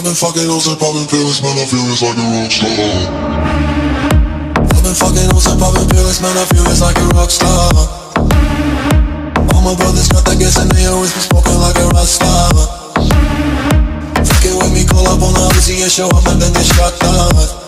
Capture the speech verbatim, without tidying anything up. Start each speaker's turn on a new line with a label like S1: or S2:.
S1: I've been fucking hoes and popping pills, man, I feel it's like a rock star. I've been fucking hoes and popping pills, man, I feel it's like a rock star. All my brothers got that gas and they always been smoking like a rock star. Fucking with me, call up on the Uzi and show up and then get shot down.